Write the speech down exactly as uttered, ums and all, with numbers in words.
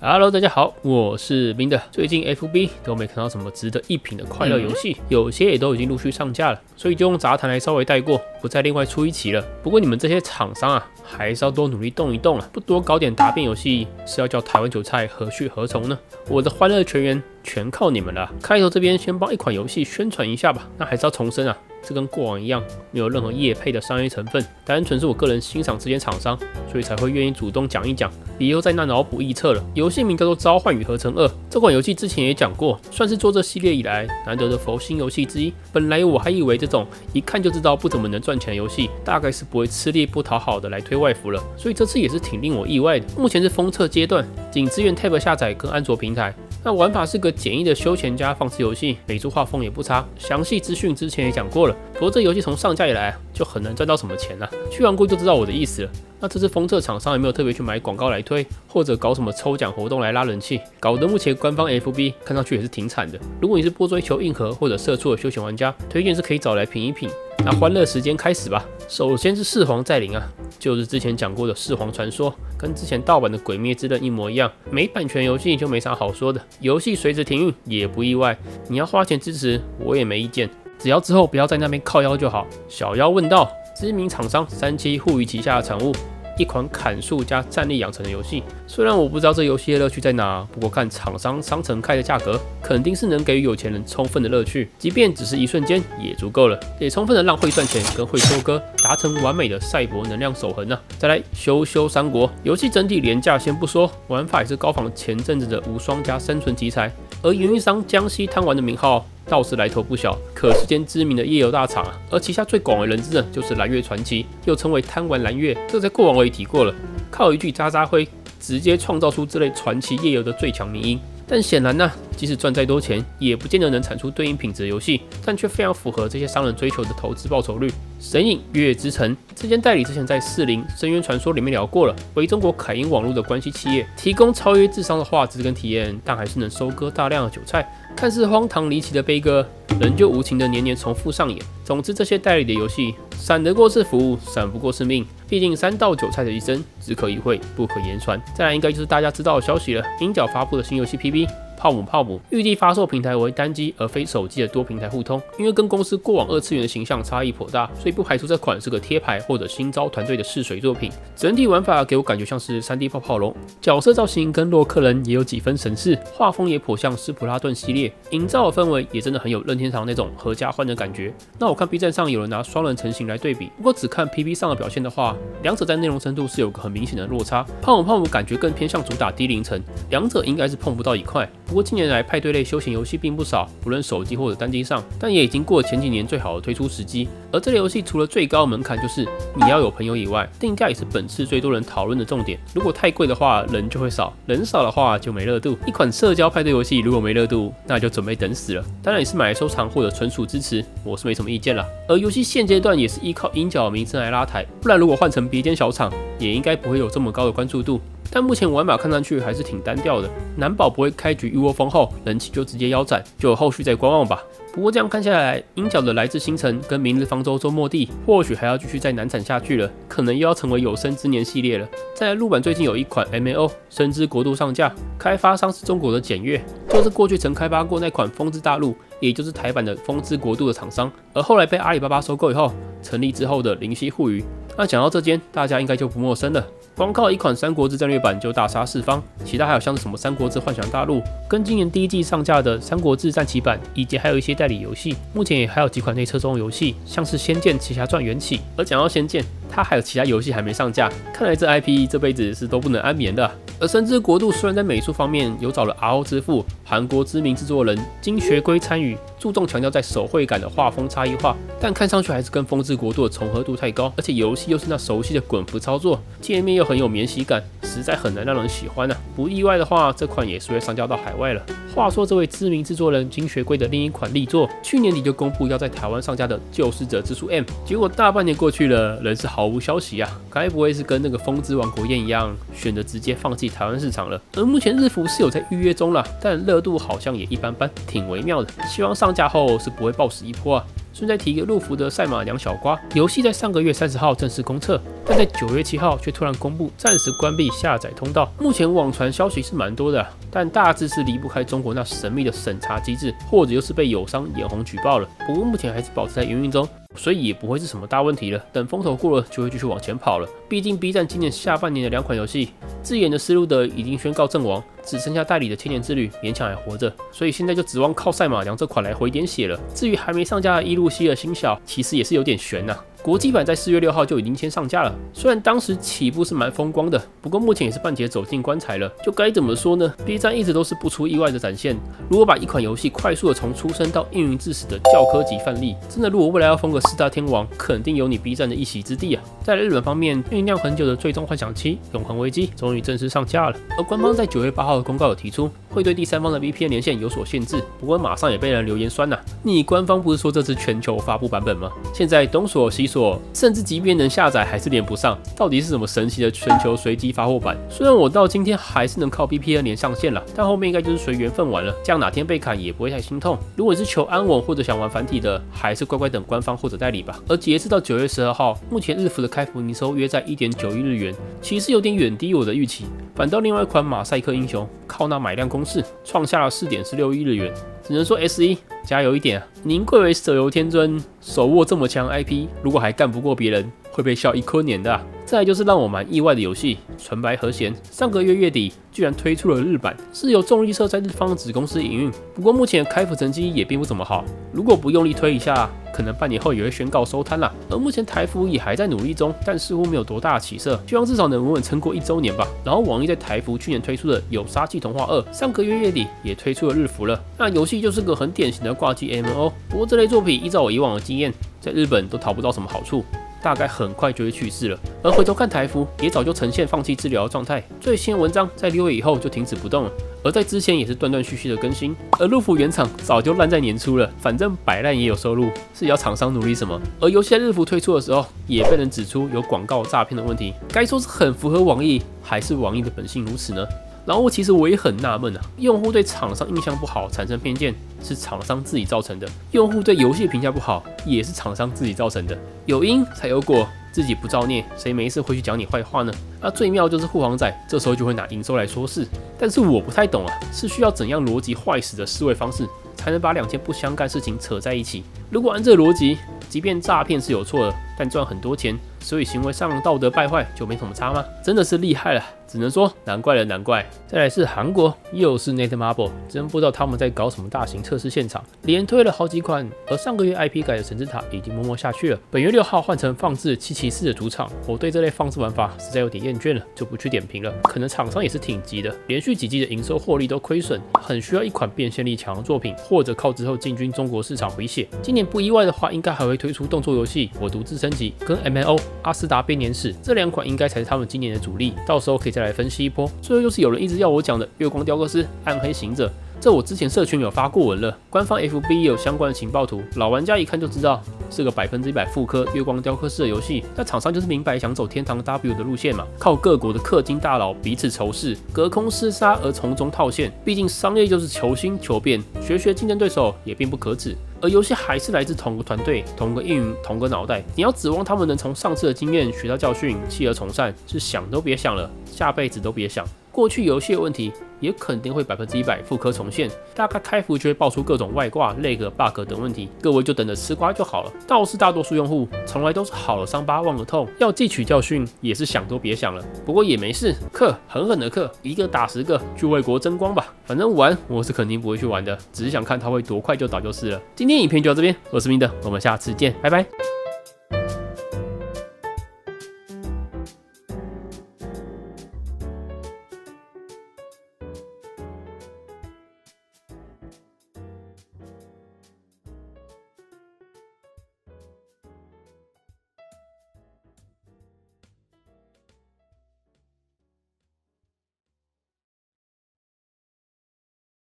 Hello， 大家好，我是冰的。最近 F B 都没看到什么值得一品的快乐游戏，有些也都已经陆续上架了，所以就用杂谈来稍微带过，不再另外出一期了。不过你们这些厂商啊，还是要多努力动一动啊，不多搞点答辩游戏，是要叫台湾韭菜何去何从呢？我的欢乐全员全靠你们了。开头这边先帮一款游戏宣传一下吧，那还是要重申啊。这跟过往一样，没有任何业配的商业成分，单纯是我个人欣赏这间厂商，所以才会愿意主动讲一讲，别又在那脑补臆测了。游戏名叫做《召唤与合成二》，这款游戏之前也讲过，算是做这系列以来难得的佛心游戏之一。本来我还以为这种一看就知道不怎么能赚钱的游戏，大概是不会吃力不讨好的来推外服了，所以这次也是挺令我意外的。目前是封测阶段，仅支援 Tab 下载跟安卓平台。那玩法是个简易的休闲加放置游戏，美术画风也不差。详细资讯之前也讲过了，不过这游戏从上架以来就很难赚到什么钱啊，去玩过就知道我的意思了。那这次封测厂商有没有特别去买广告来推，或者搞什么抽奖活动来拉人气？搞得目前官方 F B 看上去也是挺惨的。如果你是不追求硬核或者社畜的休闲玩家，推荐是可以找来品一品。那欢乐时间开始吧。首先是四皇再临啊，就是之前讲过的四皇传说，跟之前盗版的鬼灭之刃一模一样，没版权游戏就没啥好说的。游戏随时停运也不意外，你要花钱支持我也没意见，只要之后不要在那边靠腰就好。小妖问道，知名厂商三七互娱旗下的产物。一款砍树加战力养成的游戏，虽然我不知道这游戏的乐趣在哪，不过看厂商商城开的价格，肯定是能给予有钱人充分的乐趣，即便只是一瞬间也足够了，也充分的让会赚钱跟会收割达成完美的赛博能量守恒啊！再来修修三国，游戏整体廉价先不说，玩法也是高仿前阵子的无双加生存题材，而营运商江西贪玩的名号倒是来头不小，可世间知名的夜游大厂啊，而旗下最广为人知的就是蓝月传奇，又称为贪玩蓝月，这在过往我也提过了，靠一句渣渣灰，直接创造出这类传奇夜游的最强迷因。但显然呢、啊，即使赚再多钱，也不见得能产出对应品质的游戏，但却非常符合这些商人追求的投资报酬率。神隐月之城这间代理之前在四零深渊传说里面聊过了，为中国凯英网络的关系企业，提供超越智商的画质跟体验，但还是能收割大量的韭菜。看似荒唐离奇的悲歌，仍旧无情的年年重复上演。总之，这些代理的游戏，闪得过是福，闪不过是命。毕竟三道韭菜的一生，只可意会，不可言传。再来，应该就是大家知道的消息了，鹰角发布的新游戏 P B。泡姆泡姆预计发售平台为单机而非手机的多平台互通，因为跟公司过往二次元的形象差异颇大，所以不排除这款是个贴牌或者新招团队的试水作品。整体玩法给我感觉像是 三 D 泡泡龙，角色造型跟洛克人也有几分神似，画风也颇像斯普拉顿系列，营造的氛围也真的很有任天堂那种合家欢的感觉。那我看 B 站上有人拿双人成型来对比，不过只看 P B 上的表现的话，两者在内容深度是有个很明显的落差。泡姆泡姆感觉更偏向主打低龄层，两者应该是碰不到一块。不过近年来派对类休闲游戏并不少，不论手机或者单机上，但也已经过了前几年最好的推出时机。而这类游戏除了最高门槛就是你要有朋友以外，定价也是本次最多人讨论的重点。如果太贵的话，人就会少，人少的话就没热度。一款社交派对游戏如果没热度，那就准备等死了。当然也是买来收藏或者纯属支持，我是没什么意见啦。而游戏现阶段也是依靠鹰角的名声来拉抬，不然如果换成别间小厂，也应该不会有这么高的关注度。但目前玩法看上去还是挺单调的，难保不会开局一窝蜂后人气就直接腰斩，就有后续再观望吧。不过这样看下来，鹰角的来自星辰跟明日方舟周末地或许还要继续再难产下去了，可能又要成为有生之年系列了。再来，陆版最近有一款 M A O 深之国度上架，开发商是中国的简月，就是过去曾开发过那款风之大陆，也就是台版的风之国度的厂商，而后来被阿里巴巴收购以后，成立之后的灵犀互娱。那讲到这间，大家应该就不陌生了。光靠一款三国志战略版就大杀四方，其他还有像是什么三国志幻想大陆，跟今年第一季上架的三国志战旗版，以及还有一些代理游戏，目前也还有几款内测中游戏，像是仙剑奇侠传缘起。而讲到仙剑，它还有其他游戏还没上架，看来这 I P 这辈子是都不能安眠的、啊。而深之国度虽然在美术方面有找了 R O 之父、韩国知名制作人金学圭参与，注重强调在手绘感的画风差异化，但看上去还是跟风之国度的重合度太高，而且游戏又是那熟悉的滚幅操作，界面又很有免洗感，实在很难让人喜欢啊。不意外的话，这款也是会上架到海外了。话说这位知名制作人金学圭的另一款力作，去年底就公布要在台湾上架的《救世者之书 M》，结果大半年过去了，仍是毫无消息啊！该不会是跟那个风之王国宴一样，选择直接放弃台湾市场了？而目前日服是有在预约中了，但热度好像也一般般，挺微妙的。希望上架后是不会爆死一波啊！ 顺带提一个陆服的赛马娘小瓜，游戏在上个月三十号正式公测，但在九月七号却突然公布暂时关闭下载通道。目前网传消息是蛮多的啊，但大致是离不开中国那神秘的审查机制，或者又是被友商眼红举报了。不过目前还是保持在营运中，所以也不会是什么大问题了。等风头过了，就会继续往前跑了。毕竟 B 站今年下半年的两款游戏，自研的丝路德已经宣告阵亡，只剩下代理的千年之旅勉强还活着，所以现在就指望靠赛马娘这款来回点血了。至于还没上架的伊露希尔新小，其实也是有点悬呐、啊。国际版在四月六号就已经先上架了，虽然当时起步是蛮风光的，不过目前也是半截走进棺材了。就该怎么说呢 ？B 站一直都是不出意外的展现。如果把一款游戏快速的从出生到运营至死的教科级范例，真的如果未来要封个四大天王，肯定有你 B 站的一席之地啊。在日本方面，酝酿很久的《最终幻想七：永恒危机》终于正式上架了，而官方在九月八号的公告有提出，会对第三方的 V P N 连线有所限制。不过马上也被人留言酸呐、啊，你官方不是说这是全球发布版本吗？现在东锁西锁，甚至即便能下载还是连不上，到底是什么神奇的全球随机发货版？虽然我到今天还是能靠 V P N 连上线了，但后面应该就是随缘分玩了，这样哪天被砍也不会太心痛。如果你是求安稳或者想玩繁体的，还是乖乖等官方或者代理吧。而截至到九月十二号，目前日服的开服营收约在 一点九亿日元，其实有点远低于我的预期。反倒另外一款马赛克英雄靠那买量攻势创下了 四点四六亿日元，只能说 S 一 加油一点啊！您贵为手游天尊，手握这么强 I P， 如果还干不过别人，会被笑一坤年的、啊。再来就是让我蛮意外的游戏《纯白和弦》，上个月月底居然推出了日版，是由重力社在日方的子公司营运。不过目前开服成绩也并不怎么好，如果不用力推一下，可能半年后也会宣告收摊啦。而目前台服也还在努力中，但似乎没有多大的起色，希望至少能稳稳撑过一周年吧。然后网易在台服去年推出的《有杀气童话二》，上个月月底也推出了日服了。那游戏就是个很典型的挂机 M M O， 不过这类作品依照我以往的经验，在日本都讨不到什么好处。大概很快就会去世了，而回头看台服也早就呈现放弃治疗的状态，最新的文章在六月以后就停止不动了，而在之前也是断断续续的更新。而陆服原厂早就烂在年初了，反正摆烂也有收入，是要厂商努力什么？而游戏在日服推出的时候，也被人指出有广告诈骗的问题，该说是很符合网易，还是网易的本性如此呢？然后其实我也很纳闷啊，用户对厂商印象不好产生偏见是厂商自己造成的，用户对游戏评价不好也是厂商自己造成的，有因才有果，自己不造孽，谁没事会去讲你坏话呢？那最妙就是护航仔这时候就会拿营收来说事，但是我不太懂啊，是需要怎样逻辑坏死的思维方式，才能把两件不相干事情扯在一起？如果按这个逻辑，即便诈骗是有错的，但赚很多钱，所以行为上道德败坏就没什么差吗？真的是厉害了，只能说难怪了，难怪。再来是韩国，又是 Netmarble， 真不知道他们在搞什么大型测试现场，连推了好几款。而上个月 I P 改的神之塔已经默默下去了，本月六号换成放置七骑士的主场，我对这类放置玩法实在有点厌倦了，就不去点评了。可能厂商也是挺急的，连续几季的营收获利都亏损，很需要一款变现力强的作品，或者靠之后进军中国市场回血。今年不意外的话，应该还会推出动作游戏《我独自升级》跟 M M O《阿斯达编年史》，这两款应该才是他们今年的主力，到时候可以再来分析一波。最后就是有人一直要我讲的《月光雕刻师》《暗黑行者》。这我之前社群有发过文了，官方 F B 也有相关的情报图，老玩家一看就知道是个百分之一百复刻月光雕刻师的游戏。那厂商就是明白想走天堂 W 的路线嘛，靠各国的氪金大佬彼此仇视，隔空厮杀而从中套现。毕竟商业就是求新求变，学学竞争对手也并不可耻。而游戏还是来自同个团队、同个运营、同个脑袋，你要指望他们能从上次的经验学到教训，弃而从善，是想都别想了，下辈子都别想。过去游戏的问题也肯定会百分之一百复刻重现，大概开服就会爆出各种外挂、lag、bug 等问题，各位就等着吃瓜就好了。倒是大多数用户从来都是好了伤疤忘了痛，要汲取教训也是想都别想了。不过也没事，氪狠狠的氪，一个打十个，去为国争光吧。反正玩我是肯定不会去玩的，只是想看他会多快就倒就是了。今天影片就到这边，我是明德，我们下次见，拜拜。